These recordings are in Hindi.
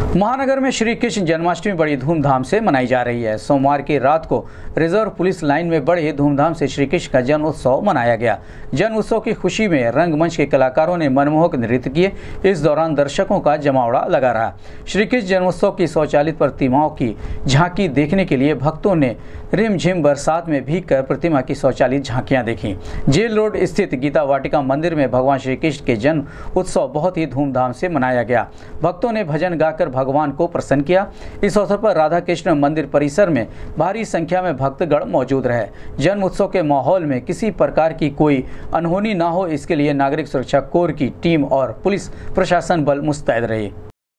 महानगर में श्री कृष्ण जन्माष्टमी बड़ी धूमधाम से मनाई जा रही है। सोमवार की रात को रिजर्व पुलिस लाइन में बड़े धूमधाम से श्री कृष्ण का जन्म उत्सव मनाया गया। जन्म उत्सव की खुशी में रंगमंच के कलाकारों ने मनमोहक नृत्य किए। इस दौरान दर्शकों का जमावड़ा लगा रहा। श्री कृष्ण जन्मोत्सव की स्वचालित प्रतिमाओं की झांकी देखने के लिए भक्तों ने रिमझिम बरसात में भीग कर प्रतिमा की स्वचालित झांकियां देखी। जेल रोड स्थित गीता वाटिका मंदिर में भगवान श्री कृष्ण के जन्म उत्सव बहुत ही धूमधाम से मनाया गया। भक्तों ने भजन गाकर भगवान को प्रसन्न किया। इस अवसर पर राधा कृष्ण मंदिर परिसर में भारी संख्या में भक्तगण मौजूद रहे। जन्म उत्सव के माहौल में किसी प्रकार की कोई अनहोनी न हो, इसके लिए नागरिक सुरक्षा कोर की टीम और पुलिस प्रशासन बल मुस्तैद रहे।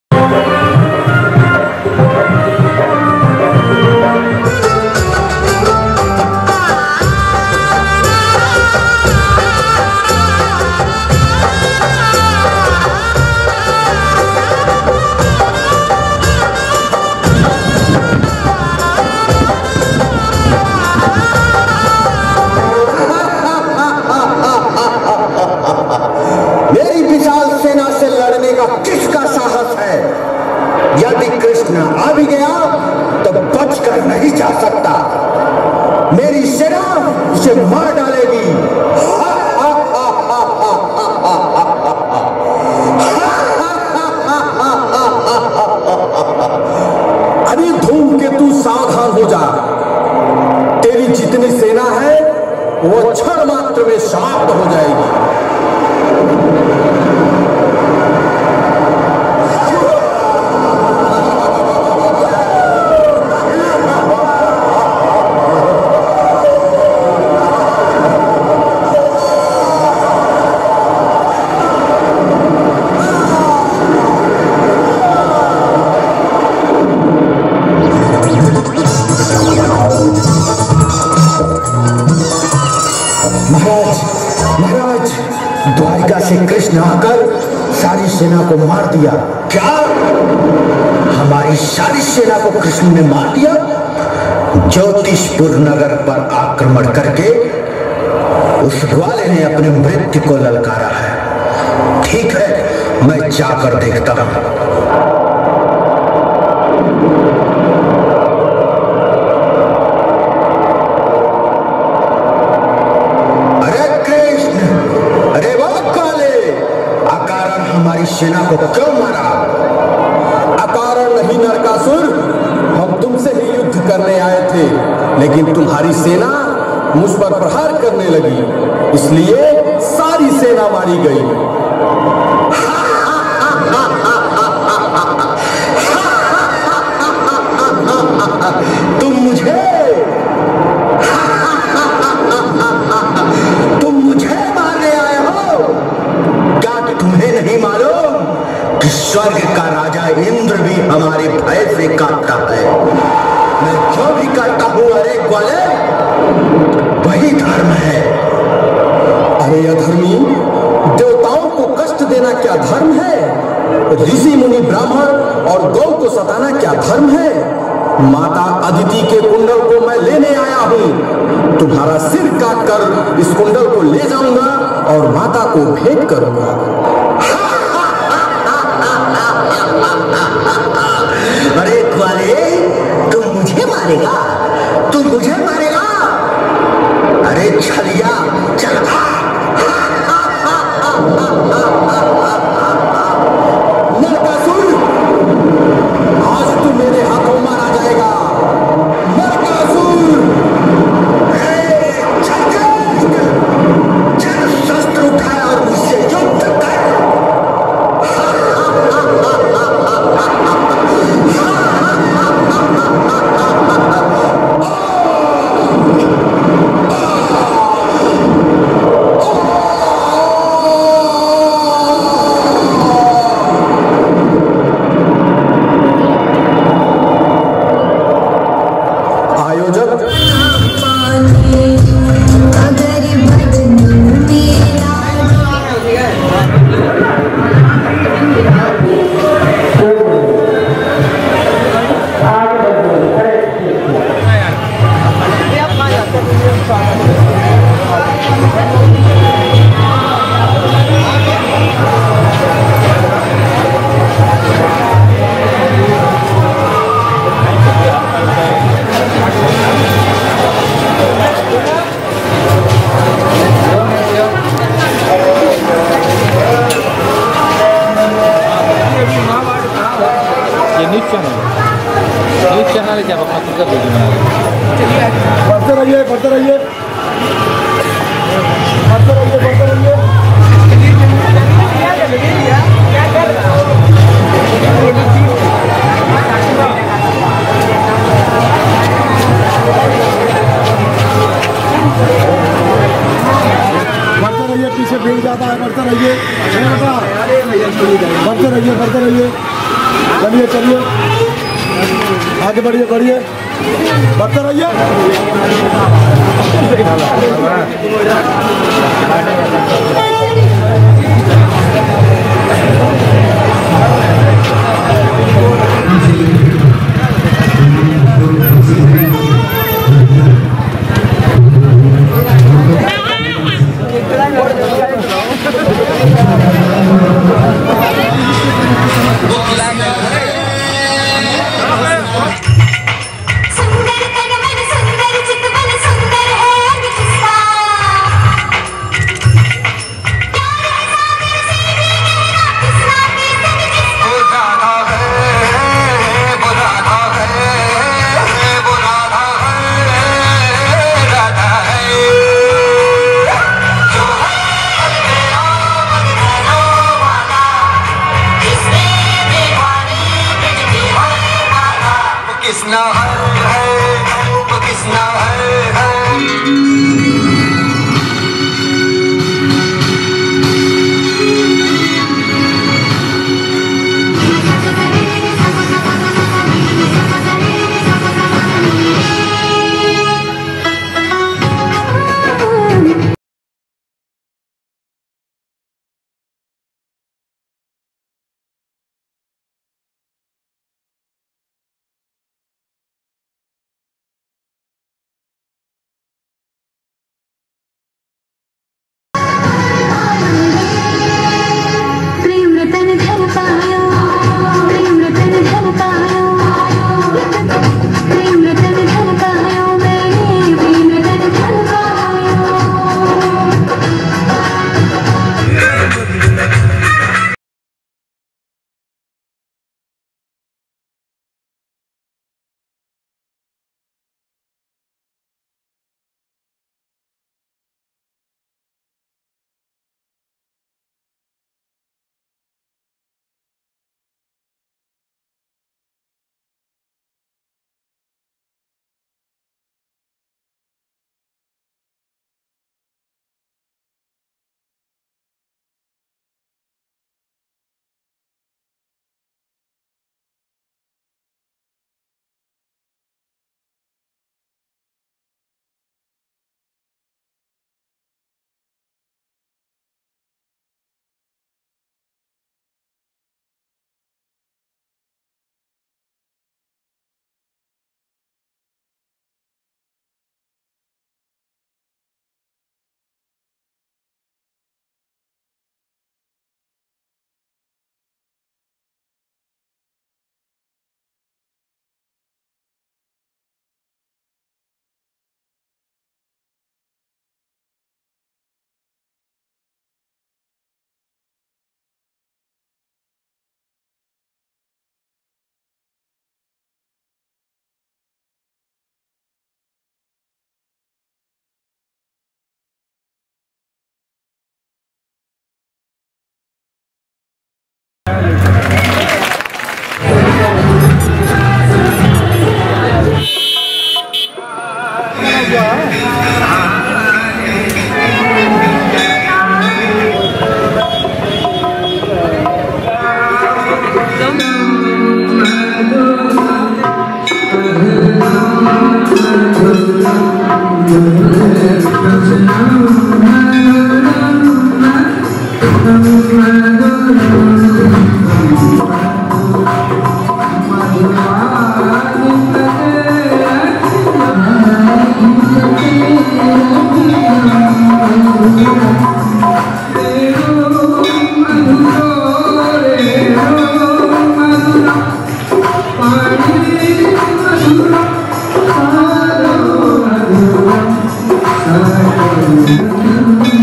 मेरी विशाल सेना से लड़ने का किसका साहस है? यदि कृष्ण आ भी गया तो बचकर नहीं जा सकता। मेरी सेना उसे मार डालेगी। अरे धूमकेतु सावधान हो जा। तेरी जितनी सेना है वो क्षण मात्र में समाप्त हो जाएगी। महाराज, द्वारिका से कृष्ण आकर सारी सेना को मार दिया। क्या? हमारी सारी सेना को कृष्ण ने मार दिया? ज्योतिषपुर नगर पर आक्रमण करके उस ग्वाले ने अपने मृत्यु को ललकारा है। ठीक है, मैं जाकर देखता हूं। सेना को क्यों मारा? अकारण नहीं नरकासुर, हम तुमसे ही युद्ध करने आए थे, लेकिन तुम्हारी सेना मुझ पर प्रहार करने लगी, इसलिए सारी सेना मारी गई। तुम मुझे मारने आए हो? क्या तुम्हें नहीं मालूम कि स्वर्ग का राजा इंद्र भी हमारे भय से कांपता है? मैं जो भी करता हूं, अरे ग्वाले, वही धर्म है। अरे अधर्मी, देवताओं को कष्ट देना क्या धर्म है? ऋषि मुनि ब्राह्मण और गौ को सताना क्या धर्म है? माता अदिति के कुंडल को मैं लेने आया हूं। तुम्हारा सिर काटकर इस कुंडल को ले जाऊंगा और माता को भेंट करूंगा। अरे ग्वाले, तुम मुझे मारेगा? तुम मुझे मारेगा? अरे छलिया, चल नरकासुर, आज तू मेरे हाथों मारा जाएगा। नरकासुर, चल शस्त्र उठाया और मुझसे युद्ध कर। न्यूज़ चैनल है, क्या आप अपना खुद का वीडियो बना रहे हैं? बढ़ते रहिए, बढ़ते रहिए, बढ़ते रहिए, बढ़ते रहिए। बढ़ते रहिए, पीछे भीड़ ज़्यादा है, बढ़ते रहिए, बढ़ते रहिए, बढ़ते रहिए, चलिए चलिए, आगे बढ़िए बढ़िए, बढ़ते रहिए। किसना है वो किसना है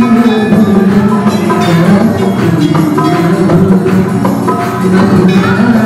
Thank you.